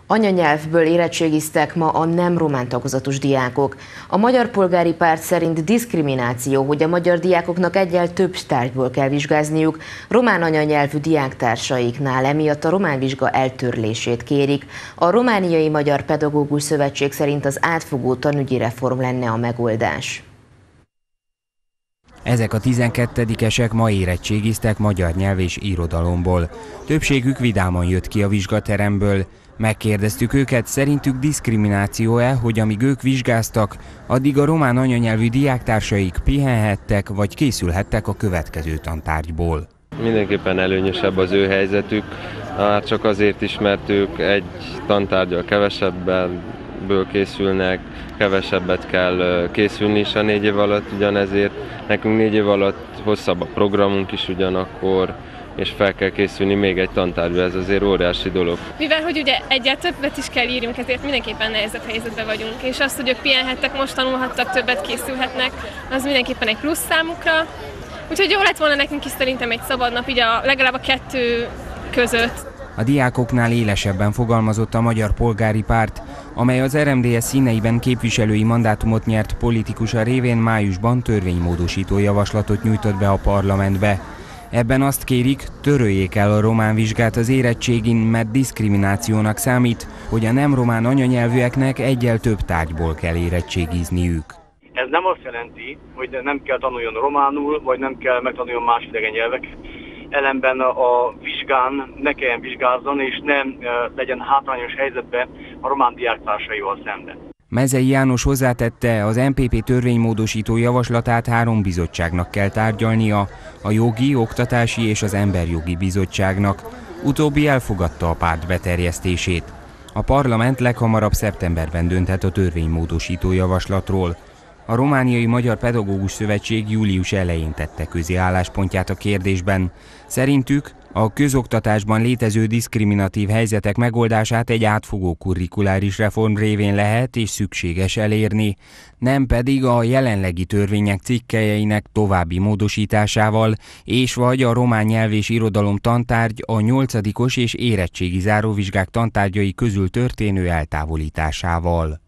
Anyanyelvből érettségiztek ma a nem román tagozatos diákok. A Magyar Polgári Párt szerint diszkrimináció, hogy a magyar diákoknak egyel több tárgyból kell vizsgázniuk román anyanyelvű diáktársaiknál, emiatt a román vizsga eltörlését kérik. A Romániai Magyar Pedagógus Szövetség szerint az átfogó tanügyi reform lenne a megoldás. Ezek a 12-esek ma érettségiztek magyar nyelv és irodalomból. Többségük vidáman jött ki a vizsgateremből. Megkérdeztük őket, szerintük diszkrimináció-e, hogy amíg ők vizsgáztak, addig a román anyanyelvű diáktársaik pihenhettek vagy készülhettek a következő tantárgyból. Mindenképpen előnyösebb az ő helyzetük, csak azért is, mert ők egy tantárgyal kevesebbből készülnek, kevesebbet kell készülni is a 4 év alatt ugyanezért. Nekünk 4 év alatt hosszabb a programunk is ugyanakkor, és fel kell készülni még egy tantárgyba, ez azért óriási dolog. Mivel hogy ugye egyet többet is kell írjunk, ezért mindenképpen nehezebb helyzetben vagyunk, és azt, hogy ők pihenhettek, most tanulhattak, többet készülhetnek, az mindenképpen egy plusz számukra. Úgyhogy jó lett volna nekünk is szerintem egy szabad nap, így legalább a 2 között. A diákoknál élesebben fogalmazott a Magyar Polgári Párt, amely az RMDSZ színeiben képviselői mandátumot nyert politikusa révén májusban törvénymódosító javaslatot nyújtott be a parlamentbe. Ebben azt kérik, töröljék el a román vizsgát az érettségin, mert diszkriminációnak számít, hogy a nem román anyanyelvűeknek egyel több tárgyból kell érettségizniük. Ez nem azt jelenti, hogy nem kell tanuljon románul, vagy nem kell megtanuljon más idegen nyelveket. Ellenben a vizsgán ne kelljen vizsgázzon, és nem legyen hátrányos helyzetben a román diáktársaival szemben. Mezei János hozzátette, az MPP törvénymódosító javaslatát 3 bizottságnak kell tárgyalnia, a Jogi, Oktatási és az Emberjogi Bizottságnak. Utóbbi elfogadta a párt beterjesztését. A parlament leghamarabb szeptemberben dönthet a törvénymódosító javaslatról. A Romániai Magyar Pedagógus Szövetség július elején tette közé álláspontját a kérdésben. Szerintük a közoktatásban létező diszkriminatív helyzetek megoldását egy átfogó kurrikuláris reform révén lehet és szükséges elérni, nem pedig a jelenlegi törvények cikkelyeinek további módosításával és vagy a román nyelv és irodalom tantárgy a 8. és érettségi záróvizsgák tantárgyai közül történő eltávolításával.